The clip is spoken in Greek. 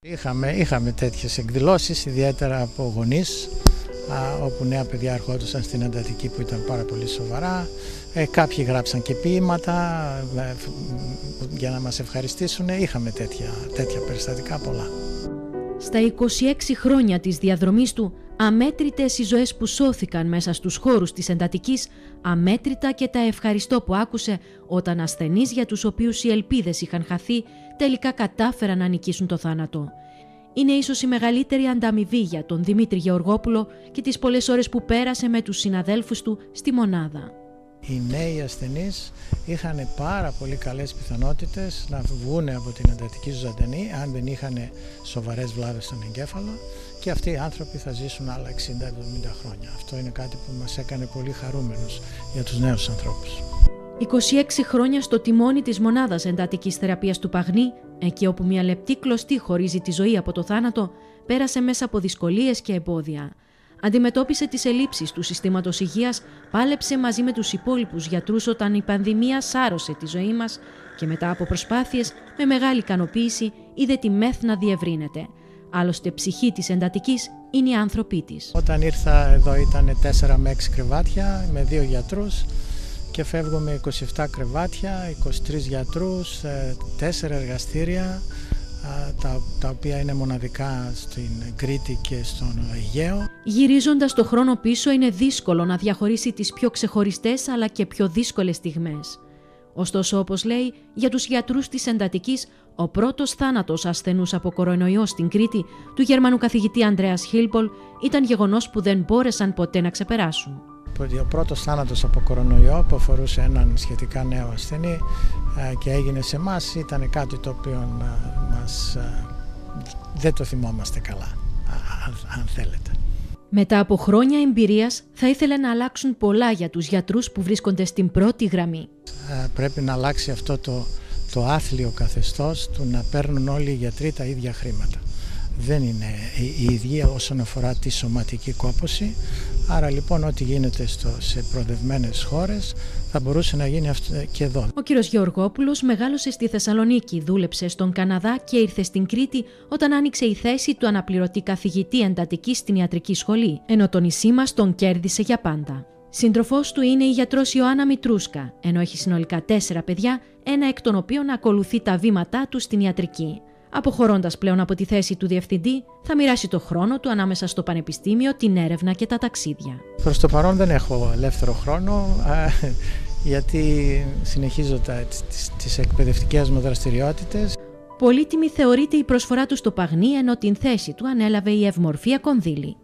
Είχαμε τέτοιες εκδηλώσεις, ιδιαίτερα από γονείς, όπου νέα παιδιά ερχόντουσαν στην εντατική που ήταν πάρα πολύ σοβαρά. Κάποιοι γράψαν και ποίηματα για να μας ευχαριστήσουν. Είχαμε τέτοια περιστατικά πολλά. Στα 26 χρόνια της διαδρομής του, αμέτρητες οι ζωές που σώθηκαν μέσα στους χώρους της εντατικής, αμέτρητα και τα ευχαριστώ που άκουσε όταν ασθενείς για τους οποίους οι ελπίδες είχαν χαθεί τελικά κατάφεραν να νικήσουν το θάνατο. Είναι ίσως η μεγαλύτερη ανταμοιβή για τον Δημήτρη Γεωργόπουλο και τις πολλές ώρες που πέρασε με τους συναδέλφους του στη μονάδα. Οι νέοι ασθενείς είχαν πάρα πολύ καλές πιθανότητες να βγουν από την εντατική ζωντανή αν δεν είχαν σοβαρές βλάβες στον εγκέφαλο, και αυτοί οι άνθρωποι θα ζήσουν άλλα 60-70 χρόνια. Αυτό είναι κάτι που μας έκανε πολύ χαρούμενους για τους νέους ανθρώπους. 26 χρόνια στο τιμόνι της μονάδας εντατικής θεραπείας του Παγνή, εκεί όπου μια λεπτή κλωστή χωρίζει τη ζωή από το θάνατο, πέρασε μέσα από δυσκολίες και εμπόδια. Αντιμετώπισε τις ελλείψεις του συστήματος υγείας, πάλεψε μαζί με τους υπόλοιπους γιατρούς όταν η πανδημία σάρωσε τη ζωή μας και μετά από προσπάθειες, με μεγάλη ικανοποίηση, είδε τη ΜΕΘ να διευρύνεται. Άλλωστε, ψυχή της εντατικής είναι οι άνθρωποι της. Όταν ήρθα εδώ ήταν 4 με 6 κρεβάτια με 2 γιατρούς και φεύγω με 27 κρεβάτια, 23 γιατρούς, 4 εργαστήρια, τα οποία είναι μοναδικά στην Κρήτη και στον Αιγαίο. Γυρίζοντας το χρόνο πίσω, είναι δύσκολο να διαχωρίσει τις πιο ξεχωριστές αλλά και πιο δύσκολες στιγμές. Ωστόσο, όπως λέει, για τους γιατρούς της εντατικής, ο πρώτος θάνατος ασθενούς από κορονοϊό στην Κρήτη του Γερμανού καθηγητή Ανδρέας Χίλπολ ήταν γεγονός που δεν μπόρεσαν ποτέ να ξεπεράσουν. Ο πρώτος θάνατος από κορονοϊό που αφορούσε έναν σχετικά νέο ασθενή και έγινε σε εμάς ήταν κάτι το οποίο δεν το θυμόμαστε καλά, αν θέλετε. Μετά από χρόνια εμπειρίας, θα ήθελε να αλλάξουν πολλά για τους γιατρούς που βρίσκονται στην πρώτη γραμμή. Πρέπει να αλλάξει αυτό το άθλιο καθεστώς του να παίρνουν όλοι οι γιατροί τα ίδια χρήματα. Δεν είναι η ίδια όσον αφορά τη σωματική κόπωση. Άρα λοιπόν ό,τι γίνεται σε προοδευμένες χώρες θα μπορούσε να γίνει αυτό και εδώ. Ο κύριος Γεωργόπουλος μεγάλωσε στη Θεσσαλονίκη, δούλεψε στον Καναδά και ήρθε στην Κρήτη όταν άνοιξε η θέση του αναπληρωτή καθηγητή εντατικής στην ιατρική σχολή, ενώ το νησί μας τον κέρδισε για πάντα. Σύντροφός του είναι η γιατρός Ιωάννα Μητρούσκα, ενώ έχει συνολικά 4 παιδιά, ένα εκ των οποίων ακολουθεί τα βήματά του στην ιατρική. Αποχωρώντας πλέον από τη θέση του διευθυντή, θα μοιράσει το χρόνο του ανάμεσα στο πανεπιστήμιο, την έρευνα και τα ταξίδια. Προς το παρόν δεν έχω ελεύθερο χρόνο, γιατί συνεχίζω τις εκπαιδευτικές μου δραστηριότητες. Πολύτιμη θεωρείται η προσφορά του στο Παγνή, ενώ την θέση του ανέλαβε η Ευμορφία Κονδύλη.